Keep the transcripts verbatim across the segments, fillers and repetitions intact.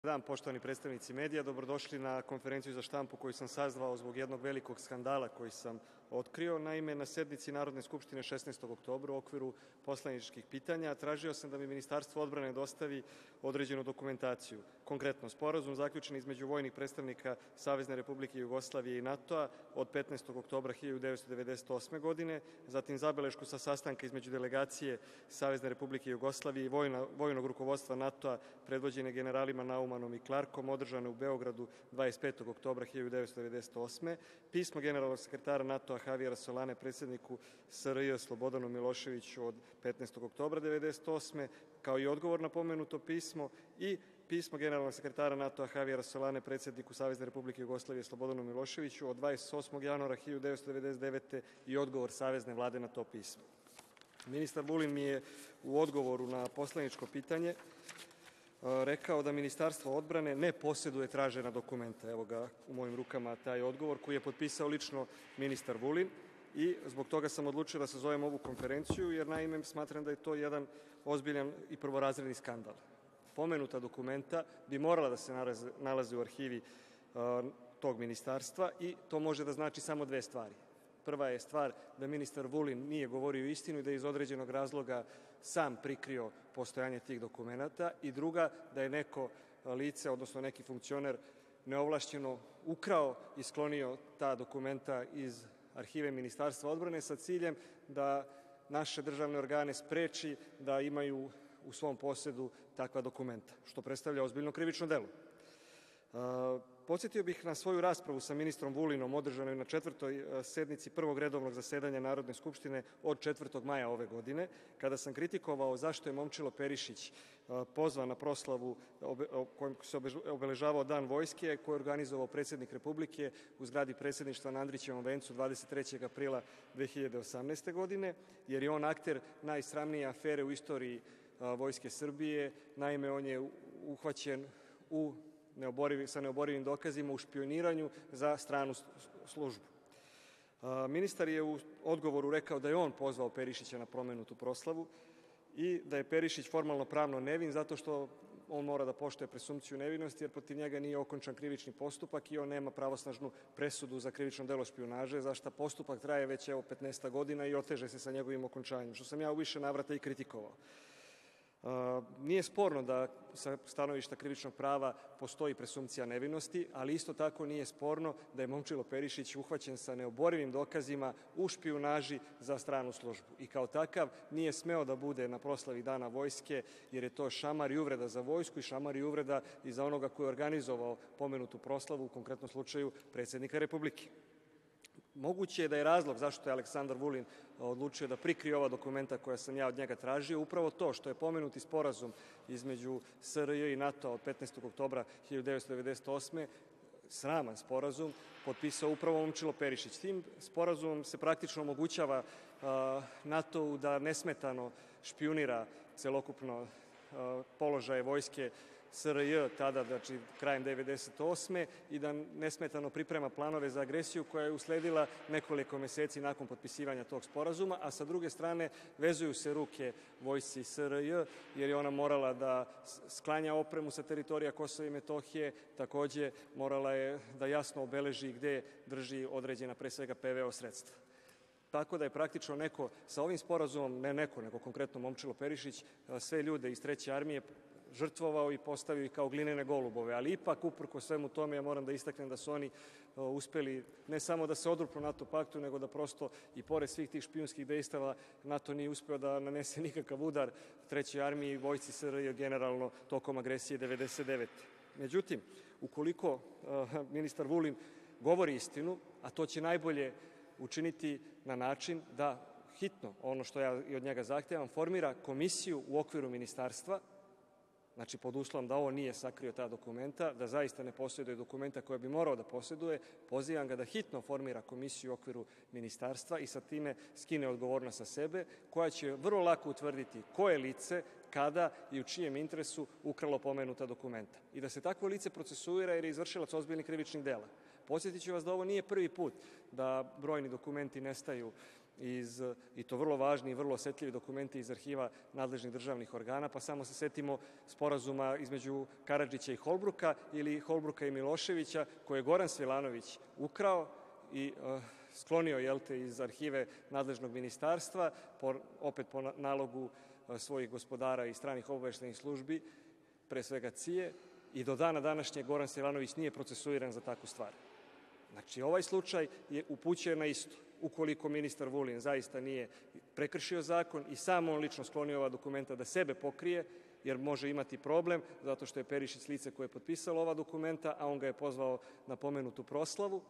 Dan, poštovani predstavnici medija, dobrodošli na konferenciju za štampu koju sam sazvao zbog jednog velikog skandala koji sam otkrio. Naime, na sednici Narodne skupštine šesnaestog oktobra u okviru poslaničkih pitanja tražio sam da mi Ministarstvo odbrane dostavi određenu dokumentaciju. Konkretno, sporazum zaključen između vojnih predstavnika Savezne Republike Jugoslavije i NATO-a od petnaestog oktobra hiljadu devetsto devedeset osme godine, zatim zabelešku sa sastanka između delegacije Savezne Republike Jugoslavije i vojnog rukovodstva NATO-a predvođene generalima Naumanom i Klarkom, održane u Beogradu dvadeset petog oktobra hiljadu devetsto devedeset osme, pismo generalnog sekretara NATO-a Havijera Solane predsedniku S R J Slobodanu Miloševiću od petnaestog oktobra devedeset osme, kao i odgovor na pomenuto pismo i pismo generalnog sekretara NATO-a Havijera Solane predsedniku Savezne Republike Jugoslavije Slobodanu Miloševiću od dvadeset osmog januara hiljadu devetsto devedeset devete. i odgovor Savezne vlade na to pismo. Ministar Vulin mi je u odgovoru na poslaničko pitanje rekao da Ministarstvo odbrane ne poseduje tražena dokumenta. Evo ga u mojim rukama taj odgovor koji je potpisao lično ministar Vulin i zbog toga sam odlučio da sazovem ovu konferenciju, jer naime smatram da je to jedan ozbiljan i prvorazredni skandal. Pomenuta dokumenta bi morala da se nalaze u arhivi tog ministarstva i to može da znači samo dve stvari. Prva je stvar da ministar Vulin nije govorio istinu i da je iz određenog razloga sam prikrio postojanje tih dokumenata i druga, da je neko lice, odnosno neki funkcioner neovlašćeno ukrao i sklonio ta dokumenta iz arhive Ministarstva odbrane sa ciljem da naše državne organe spreči da imaju u svom posedu takva dokumenta, što predstavlja ozbiljno krivično delo. Podsetio bih na svoju raspravu sa ministrom Vulinom održanoj na četvrtoj sednici Prvog redovnog zasedanja Narodne skupštine od četvrtog maja ove godine, kada sam kritikovao zašto je Momčilo Perišić pozvan na proslavu kojom se obeležavao Dan vojske, koju je organizovao predsednik Republike u zgradi predsedništva na Andrićevom vencu dvadeset trećeg aprila dve hiljade osamnaeste. godine, jer je on akter najsramnije afere u istoriji Vojske Srbije. Naime, on je uhvaćen u sa neoborivim dokazima u špioniranju za stranu službu. Ministar je u odgovoru rekao da je on pozvao Perišića na pomenutu proslavu i da je Perišić formalno pravno nevin zato što on mora da poštuje presumpciju nevinosti, jer protiv njega nije okončan krivični postupak i on nema pravosnažnu presudu za krivično delo špijunaže, za šta postupak traje već evo petnaestak godina i oteže se sa njegovim okončanjem, što sam ja u više navrata i kritikovao. Nije sporno da sa stanovišta krivičnog prava postoji presumpcija nevinosti, ali isto tako nije sporno da je Momčilo Perišić uhvaćen sa neoborivim dokazima u špijunaži za stranu službu i kao takav nije smeo da bude na proslavi Dana vojske, jer je to šamar i uvreda za vojsku i šamar i uvreda i za onoga ko je organizovao pomenutu proslavu, u konkretnom slučaju predsednika Republike. Moguće je da je razlog zašto je Aleksandar Vulin odlučio da prikrije ova dokumenta koja sam ja od njega tražio upravo to što je pomenuti sporazum između S R J i NATO-a od petnaestog oktobra hiljadu devetsto devedeset osme. sraman sporazum, potpisao upravo Momčilo Perišić. Tim sporazumom se praktično omogućava NATO-u da nesmetano špijunira celokupno položaje vojske S R J tada, znači krajem devedeset osme. i da nesmetano priprema planove za agresiju koja je usledila nekoliko meseci nakon potpisivanja tog sporazuma, a sa druge strane vezuju se ruke vojsci S R J, jer je ona morala da sklanja opremu sa teritorija Kosova i Metohije, takođe morala je da jasno obeleži gde drži određena, pre svega P V O sredstva. Tako da je praktično neko sa ovim sporazumom, ne neko, nego konkretno Momčilo Perišić, sve ljude iz Treće armije žrtvovao i postavio ih kao glinene golubove, ali ipak uprkos svemu tome ja moram da istaknem da su oni uspeli ne samo da se odupru NATO paktu, nego da prosto i pored svih tih špijunskih dejstava NATO nije uspeo da nanese nikakav udar Trećoj armiji i vojsci S R J generalno tokom agresije devedeset devete. Međutim, ukoliko ministar Vulin govori istinu, a to će najbolje učiniti na način da hitno, ono što ja i od njega zahtevam, formira komisiju u okviru ministarstva, znači pod uslovom da on nije sakrio ta dokumenta, da zaista ne poseduje dokumenta koja bi morao da poseduje, pozivam ga da hitno formira komisiju u okviru ministarstva i sa time skine odgovornost sa sebe, koja će vrlo lako utvrditi koje lice, kada i u čijem interesu ukralo pomenuta dokumenta i da se takvo lice procesuira jer je izvršilac ozbiljnih krivičnih dela. Podsjetiću vas da ovo nije prvi put da brojni dokumenti nestaju iz, i to vrlo važni i vrlo osetljivi dokumenti iz arhiva nadležnih državnih organa, pa samo se setimo sporazuma između Karadžića i Holbruka ili Holbruka i Miloševića, koje je Goran Svilanović ukrao i uh, sklonio jelte, iz arhive nadležnog ministarstva, po, opet po nalogu uh, svojih gospodara i stranih obaveštajnih službi, pre svega C I E, i do dana današnjeg Goran Svilanović nije procesuiran za takvu stvar. Znači, ovaj slučaj je upućuje na isto. Ukoliko ministar Vulin zaista nije prekršio zakon i sam on lično sklonio ova dokumenta da sebe pokrije, jer može imati problem zato što je Perišić lice koje je potpisalo ova dokumenta, a on ga je pozvao na pomenutu proslavu,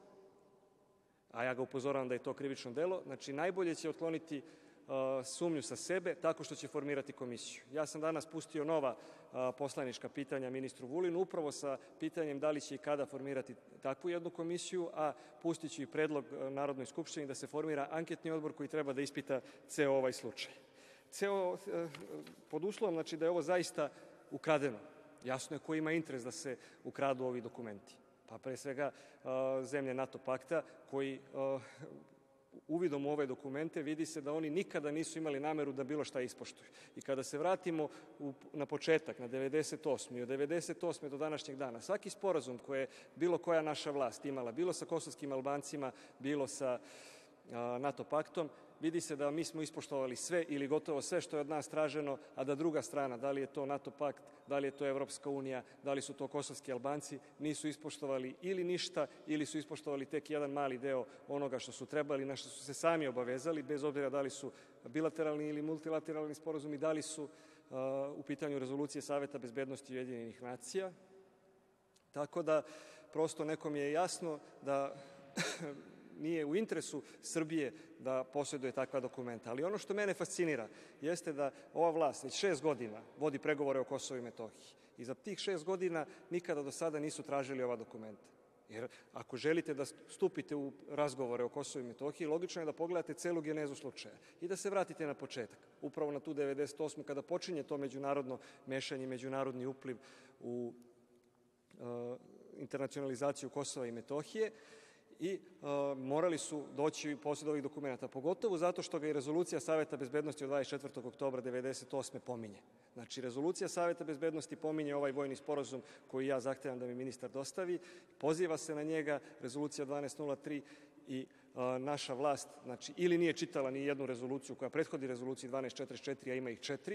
a ja ga upozoravam da je to krivično delo, znači najbolje će otkloniti uh, sumnju sa sebe tako što će formirati komisiju. Ja sam danas pustio nova uh, poslanička pitanja ministru Vulinu, upravo sa pitanjem da li će i kada formirati takvu jednu komisiju, a pustit ću i predlog uh, Narodnoj skupštini da se formira anketni odbor koji treba da ispita ceo ovaj slučaj. Ceo, uh, pod uslovom znači, da je ovo zaista ukradeno. Jasno je ko ima interes da se ukradu ovi dokumenti. Pa pre svega uh, zemlje NATO pakta koji uh, uvidom u ove dokumente vidi se da oni nikada nisu imali nameru da bilo šta ispoštuju. I kada se vratimo u, na početak, na devedeset osmu i od devedeset osme do današnjeg dana, svaki sporazum koje je bilo koja naša vlast imala, bilo sa kosovskim Albancima, bilo sa uh, NATO paktom, vidi se da mi smo ispoštovali sve ili gotovo sve što je od nas traženo, a da druga strana, da li je to NATO pakt, da li je to Evropska unija, da li su to kosovski Albanci, nisu ispoštovali ili ništa ili su ispoštovali tek jedan mali deo onoga što su trebali, na što su se sami obavezali, bez obzira da li su bilateralni ili multilateralni sporazumi, da li su uh, u pitanju rezolucije Saveta bezbednosti Ujedinjenih nacija. Tako da, prosto nekom je jasno da nije u interesu Srbije da posjeduje takva dokumenta. Ali ono što mene fascinira jeste da ova vlast već šest godina vodi pregovore o Kosovu i Metohiji. I za tih šest godina nikada do sada nisu tražili ova dokumenta. Jer ako želite da stupite u razgovore o Kosovu i Metohiji, logično je da pogledate celu genezu slučaja i da se vratite na početak, upravo na tu devedeset osmu kada počinje to međunarodno mešanje, međunarodni upliv u uh, internacionalizaciju Kosova i Metohije. I uh, morali su doći u posjed ovih dokumenta, pogotovo zato što ga i rezolucija Saveta bezbednosti od dvadeset četvrtog oktobra devedeset osme pominje. Znači, rezolucija Saveta bezbednosti pominje ovaj vojni sporazum koji ja zahtevam da mi ministar dostavi, poziva se na njega, rezolucija dvanaest nula tri i uh, naša vlast, znači, ili nije čitala ni jednu rezoluciju koja prethodi rezoluciji dvanaest četrdeset četiri, a ima ih četiri,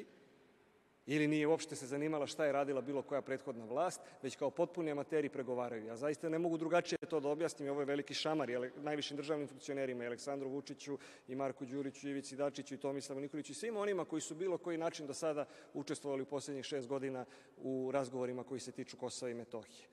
ili nije uopšte se zanimala šta je radila bilo koja prethodna vlast, već kao potpuni amateri pregovaraju. Ja zaista ne mogu drugačije to da objasnim, ovo je veliki šamar i najvišim državnim funkcionerima, i Aleksandru Vučiću, i Marku Đuriću, i Ivici Dačiću, i Tomislavu Nikoliću, i svima onima koji su bilo koji način do sada učestvovali u poslednjih šest godina u razgovorima koji se tiču Kosova i Metohije.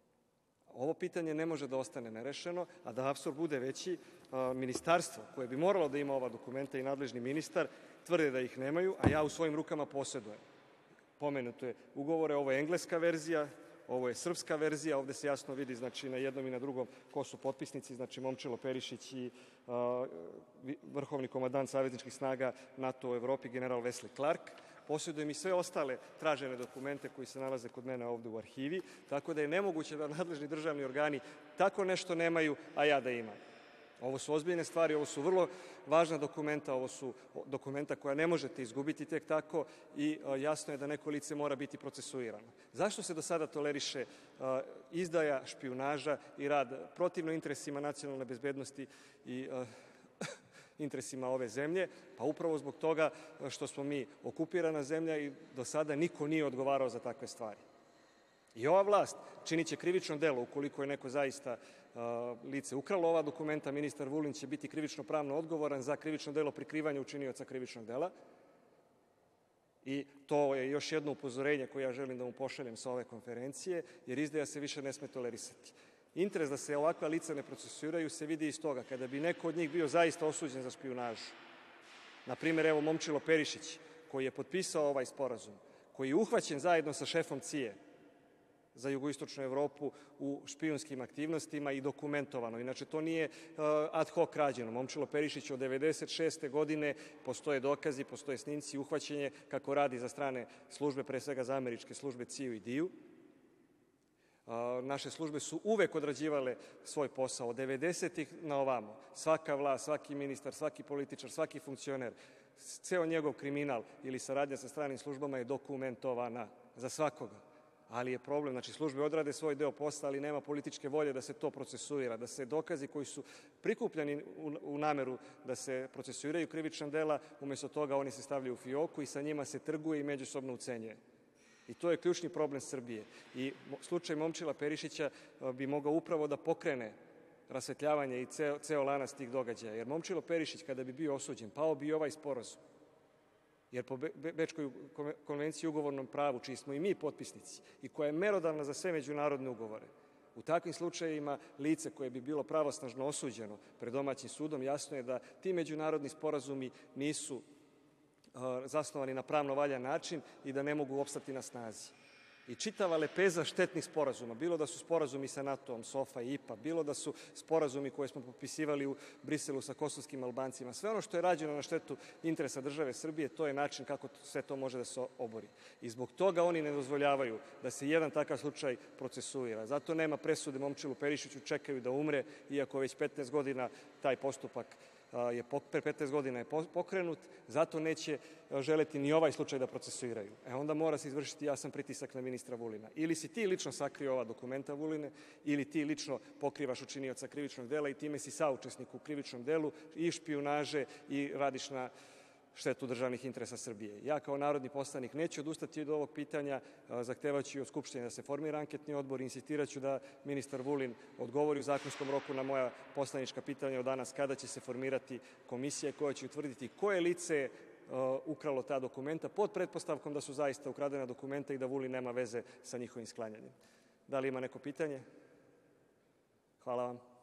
Ovo pitanje ne može da ostane nerešeno, a da apsurd bude veći, ministarstvo koje bi moralo da ima ova dokumenta i nadležni ministar tvrde da ih nemaju, a ja u svojim rukama posedujem pomenute ugovore. Ovo je engleska verzija, ovo je srpska verzija, ovde se jasno vidi, znači, na jednom i na drugom ko su potpisnici, znači Momčilo Perišić i uh, vrhovni komandant savezničkih snaga NATO u Evropi, general Wesley Clark. Posjedujem i sve ostale tražene dokumente koji se nalaze kod mene ovde u arhivi, tako da je nemoguće da nadležni državni organi tako nešto nemaju, a ja da imam. Ovo su ozbiljne stvari, ovo su vrlo važna dokumenta, ovo su dokumenta koja ne možete izgubiti tek tako i jasno je da neko lice mora biti procesuirano. Zašto se do sada toleriše izdaja, špijunaža i rad protivno interesima nacionalne bezbednosti i interesima ove zemlje? Pa upravo zbog toga što smo mi okupirana zemlja i do sada niko nije odgovarao za takve stvari. I ova vlast činit će krivično delo ukoliko je neko zaista uh, lice ukralo ova dokumenta. Ministar Vulin će biti krivično pravno odgovoran za krivično delo prikrivanja učinioca krivičnog dela. I to je još jedno upozorenje koje ja želim da mu pošaljem sa ove konferencije, jer izdaja se više ne sme tolerisati. Interes da se ovakva lica ne procesuiraju se vidi iz toga kada bi neko od njih bio zaista osuđen za špijunažu. Na primer, evo Momčilo Perišić, koji je potpisao ovaj sporazum, koji je uhvaćen zajedno sa šefom C I E za jugoistočnu Evropu u špijunskim aktivnostima i dokumentovano. Inače, to nije uh, ad hoc rađeno. Momčilo Perišić od devedeset šeste godine, postoje dokazi, postoje snimci, uhvaćenje kako radi za strane službe, pre svega za američke službe C I U i D I U. Naše službe su uvek odrađivale svoj posao, od devedesetih na ovamo. Svaka vlast, svaki ministar, svaki političar, svaki funkcioner, ceo njegov kriminal ili saradnja sa stranim službama je dokumentovana za svakoga. Ali je problem, znači službe odrade svoj deo posla, ali nema političke volje da se to procesuira, da se dokazi koji su prikupljeni u nameru da se procesuiraju krivična dela, umesto toga oni se stavljaju u fioku i sa njima se trguje i međusobno ucenjuje. I to je ključni problem Srbije. I slučaj Momčila Perišića bi mogao upravo da pokrene rasvetljavanje i ceo, ceo lanac tih događaja. Jer Momčilo Perišić, kada bi bio osuđen, pao bi i ovaj sporazum. Jer po Bečkoj konvenciji o ugovornom pravu, čiji smo i mi potpisnici i koja je merodavna za sve međunarodne ugovore, u takvim slučajevima lice koje bi bilo pravosnažno osuđeno pred domaćim sudom, jasno je da ti međunarodni sporazumi nisu zasnovani na pravno valjan način i da ne mogu opstati na snazi. I čitava lepeza štetnih sporazuma, bilo da su sporazumi sa NATO-om, SOFA i I P A, bilo da su sporazumi koje smo potpisivali u Briselu sa kosovskim Albancima, sve ono što je rađeno na štetu interesa države Srbije, to je način kako sve to može da se obori. I zbog toga oni ne dozvoljavaju da se jedan takav slučaj procesuira. Zato nema presude Momčilu Perišiću, čekaju da umre, iako već petnaest godina taj postupak je pre petnaest godina je pokrenut, zato neće želeti ni ovaj slučaj da procesuiraju. E onda mora se izvršiti jasan pritisak na ministra Vulina. Ili si ti lično sakrio ova dokumenta, Vuline, ili ti lično pokrivaš učinioca krivičnog dela i time si saučesnik u krivičnom delu i špijunaže i radiš na štetu državnih interesa Srbije. Ja kao narodni poslanik neću odustati od ovog pitanja, zahtevaću i od Skupštine da se formira anketni odbor, insistiraću da ministar Vulin odgovori u zakonskom roku na moja poslanička pitanja od danas kada će se formirati komisija koja će utvrditi koje lice ukralo ta dokumenta pod pretpostavkom da su zaista ukradena dokumenta i da Vulin nema veze sa njihovim sklanjanjem. Da li ima neko pitanje? Hvala vam.